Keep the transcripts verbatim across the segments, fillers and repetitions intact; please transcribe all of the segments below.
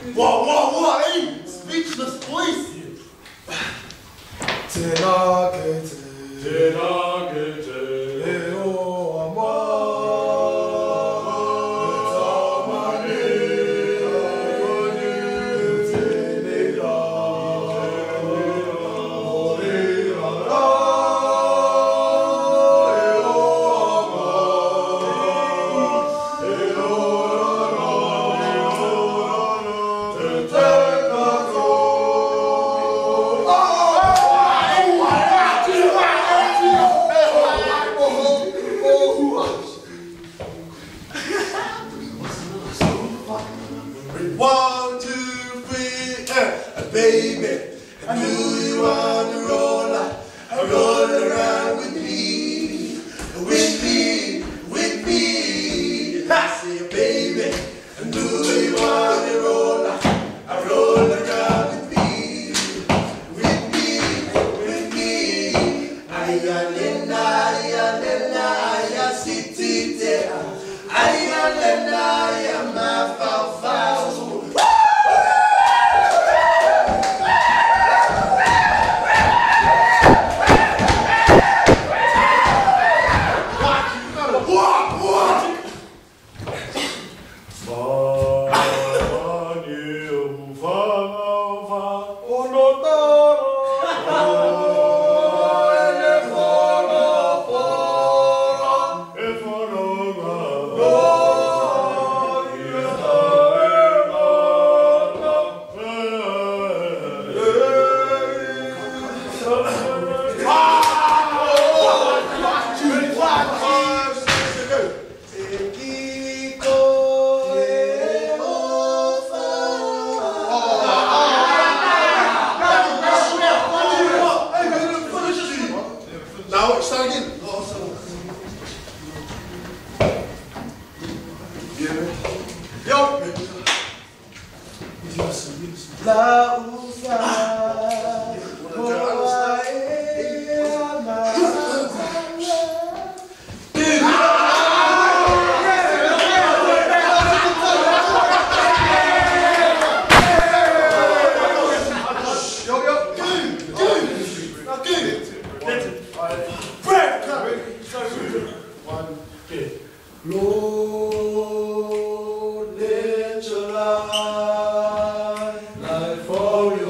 What, what, what, eh? Speechless voice. Tenagete. Tenagete. Eo amor. One, two, three, uh, baby, do you want to roll, uh, roll around with me, with me, with me? I say, baby, do you want to roll, uh, roll around with me, with me, with me? Ayalena, ayalena, ayasitite, ayalena, ayamafafao. Now, start again. Yo. La usa. Lord, let your light, light for your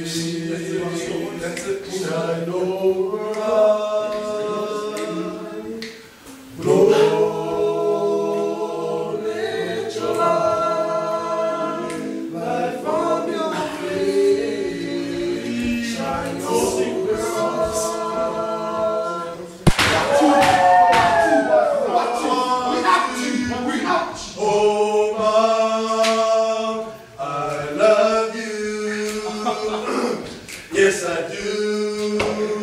face, shine over us. Lord, let your light, light from your face, shine over us. Oh, Mom, I love you. Yes, I do.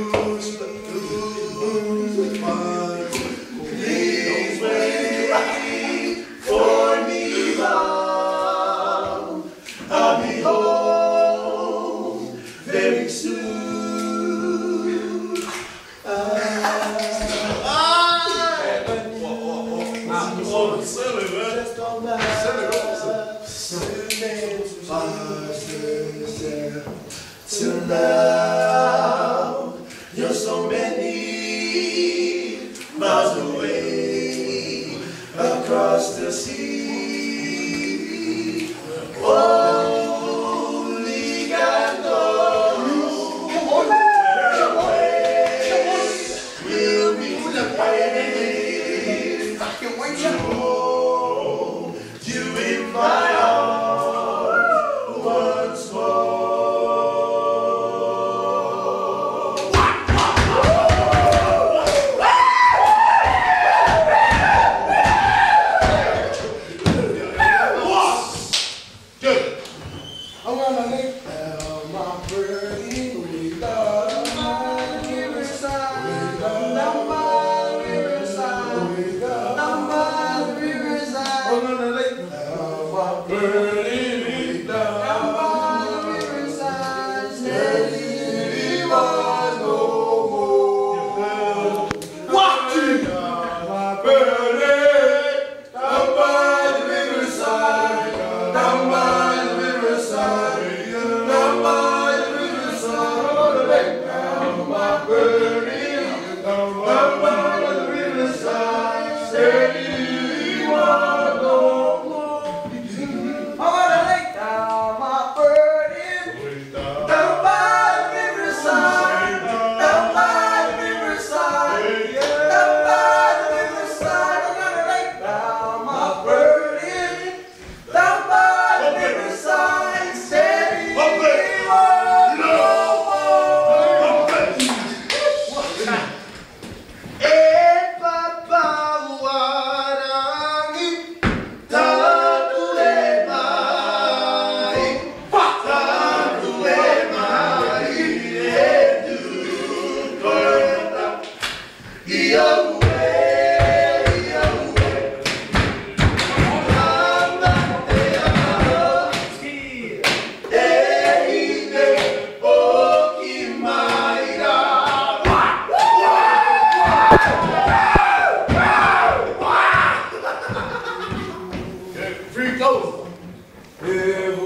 Please wait for me, Mom. I'll be home very soon. I just don't till now, you're so many miles away across the sea. Only God knows where will be paid. I can't wait to hold you in my arms once more. Down by the riverside, down by the riverside. it goes. Every